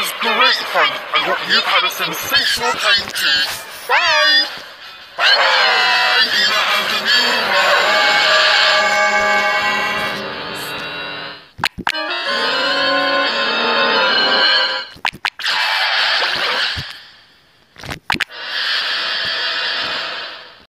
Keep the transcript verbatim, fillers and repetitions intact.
was great fun. I hope you've had a sensational time too. Bye! Bye!